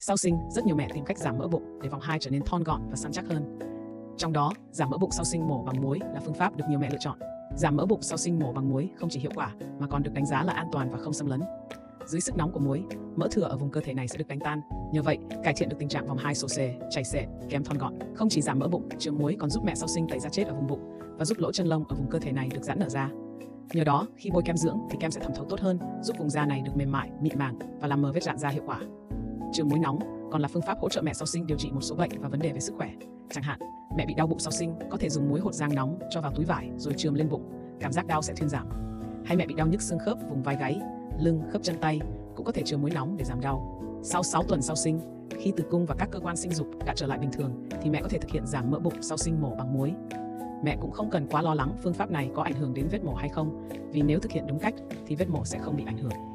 Sau sinh, rất nhiều mẹ tìm cách giảm mỡ bụng để vòng 2 trở nên thon gọn và săn chắc hơn. Trong đó, giảm mỡ bụng sau sinh mổ bằng muối là phương pháp được nhiều mẹ lựa chọn. Giảm mỡ bụng sau sinh mổ bằng muối không chỉ hiệu quả mà còn được đánh giá là an toàn và không xâm lấn. Dưới sức nóng của muối, mỡ thừa ở vùng cơ thể này sẽ được đánh tan. Nhờ vậy, cải thiện được tình trạng vòng 2 xồ xề, chảy xệ, kém thon gọn. Không chỉ giảm mỡ bụng, chứa muối còn giúp mẹ sau sinh tẩy da chết ở vùng bụng và giúp lỗ chân lông ở vùng cơ thể này được giãn nở ra. Nhờ đó, khi bôi kem dưỡng thì kem sẽ thẩm thấu tốt hơn, giúp vùng da này được mềm mại, mịn màng và làm mờ vết rạn da hiệu quả. Chườm muối nóng còn là phương pháp hỗ trợ mẹ sau sinh điều trị một số bệnh và vấn đề về sức khỏe. Chẳng hạn, mẹ bị đau bụng sau sinh có thể dùng muối hột giang nóng cho vào túi vải rồi chườm lên bụng, cảm giác đau sẽ thuyên giảm. Hay mẹ bị đau nhức xương khớp vùng vai gáy, lưng, khớp chân tay cũng có thể chườm muối nóng để giảm đau. Sau 6 tuần sau sinh, khi tử cung và các cơ quan sinh dục đã trở lại bình thường thì mẹ có thể thực hiện giảm mỡ bụng sau sinh mổ bằng muối. Mẹ cũng không cần quá lo lắng phương pháp này có ảnh hưởng đến vết mổ hay không, vì nếu thực hiện đúng cách thì vết mổ sẽ không bị ảnh hưởng.